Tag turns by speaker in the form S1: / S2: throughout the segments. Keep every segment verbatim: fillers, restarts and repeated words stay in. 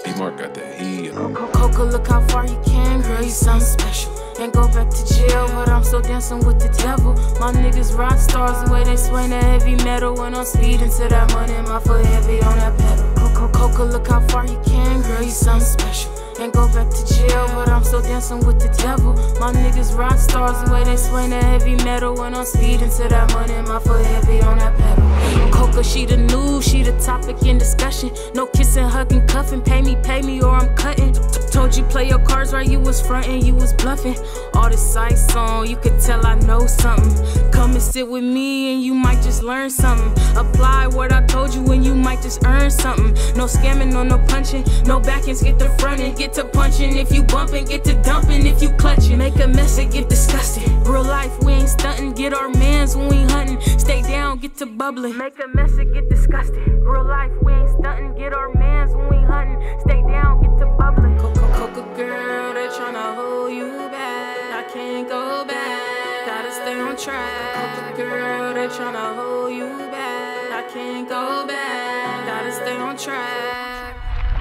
S1: Mark got that heat.
S2: Coca, look how far you can, girl, you something special. Ain't go back to jail, but I'm still dancing with the devil. My niggas rock stars, the way they swing that heavy metal. When I'm speeding to that money, my foot heavy on that pedal. Coca, Coca, look how far you can, girl, you something special. Ain't go back to jail, but I'm still dancing with the devil. My niggas rock stars, the way they swing that heavy metal. When I'm speeding to that money, my foot heavy on that pedal. Coca, she the news, she the topic in discussion. No kissing, hugging, cuffing, pay me, pay me or I'm cutting. Told you play your cards right, you was frontin', you was bluffing. All this ice on, you could tell I know something. Come and sit with me and you might just learn something. Apply what I told you and you might just earn something. No scamming, no no punching, no backings, get to frontin'. Get to punching if you bumping, get to dumping if you clutching. Make a mess and get disgusted. Real life, we ain't stunting, get our mans when we hunting. Stay down, get to bubbling. Make a mess and get disgusted. Real life, we ain't stunting, get our mans when we hunting. Stay down, get to bubbling. Coca, Coca girl, they tryna hold you back. I can't go back, gotta stay on track. Coca girl, they tryna hold you back. I can't go back, gotta stay on track.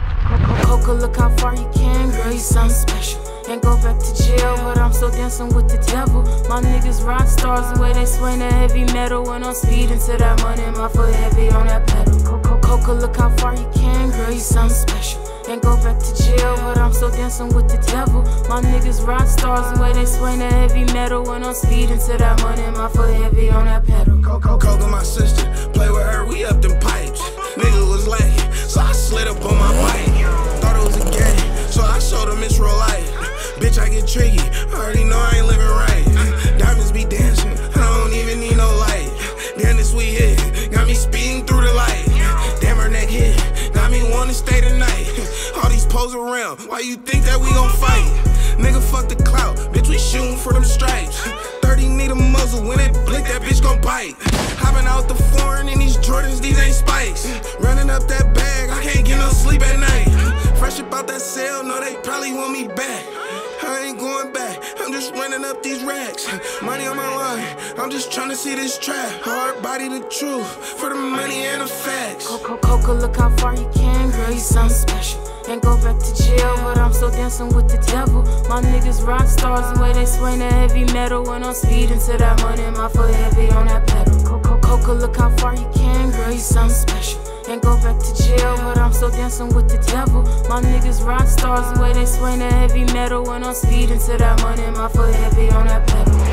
S2: Coca, look how far you can, girl, you something special. Ain't go back to jail, but I'm still dancing with the devil. My niggas rock stars, the way they swing that heavy metal. When I'm speeding to that money, my foot heavy on that pedal. Coca, Coca, look how far you can, girl, you something special. Ain't go back to jail, but I'm still dancing with the devil. My niggas rock stars, the way they swing that heavy metal. When I'm speeding to that money, my foot heavy on that pedal.
S3: Coca, Coca, my sister, play with her, we up them pipes. Nigga was lacking, so I slid up on my bike. Thought it was a game, so I showed them it's real life. Bitch, I get tricky, I already know I ain't living right. Diamonds be dancing, I don't even need no light. Damn, this sweet hit, got me speeding through the light. Damn, her neck hit, got me wanna stay the night. All these pose around, why you think that we gon' fight? Nigga, fuck the clout, bitch, we shooting for them stripes. thirty need a muzzle, when it blink, that bitch gon' bite. Hopping out the foreign in these Jordans, these ain't spikes. Running up that bag, I can't get no sleep at night. Fresh about that sale, no, they probably want me back. I ain't going back, I'm just running up these racks. Money on my line, I'm just trying to see this trap. Hard body the truth, for the money and the facts.
S2: Coca, Coca, look how far you can, girl, you something special. Ain't go back to jail, but I'm still dancing with the devil. My niggas rock stars, the way they swing that heavy metal. When I'm speeding to that money, my foot heavy on that pedal. Coca, Coca, look how far you can, girl, you something special. Ain't go back to jail, but I'm still dancing with the devil. My niggas rock stars, the way they swing that heavy metal. When I'm speeding to that money, my foot heavy on that pedal.